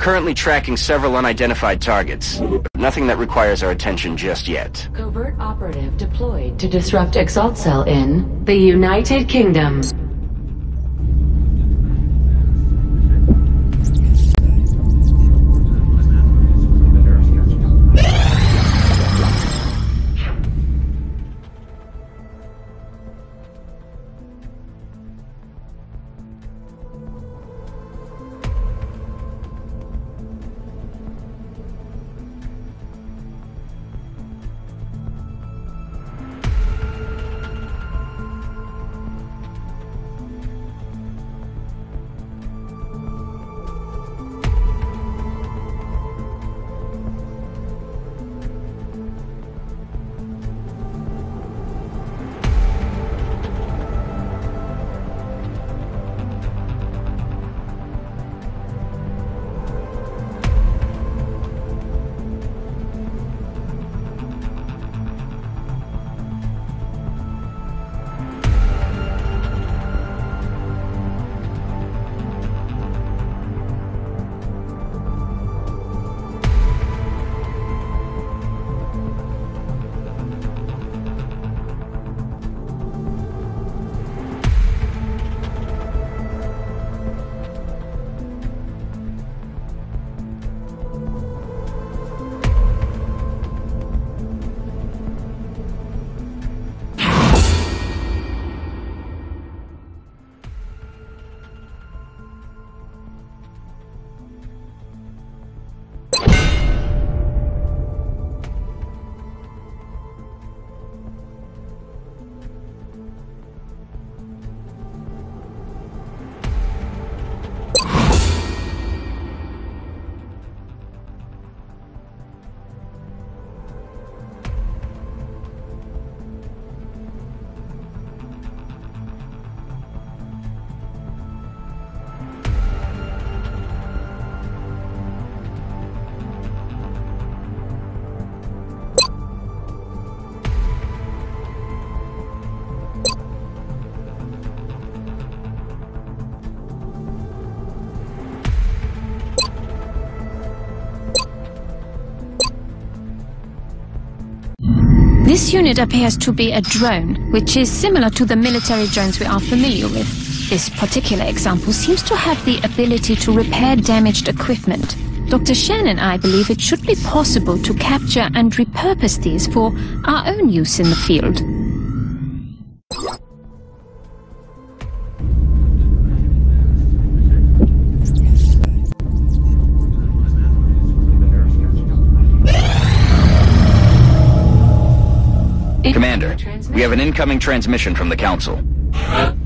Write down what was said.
currently tracking several unidentified targets, but nothing that requires our attention just yet. Covert operative deployed to disrupt Exalt Cell in the United Kingdom. This unit appears to be a drone, which is similar to the military drones we are familiar with. This particular example seems to have the ability to repair damaged equipment. Dr. Shen and I believe it should be possible to capture and repurpose these for our own use in the field. Commander, we have an incoming transmission from the Council.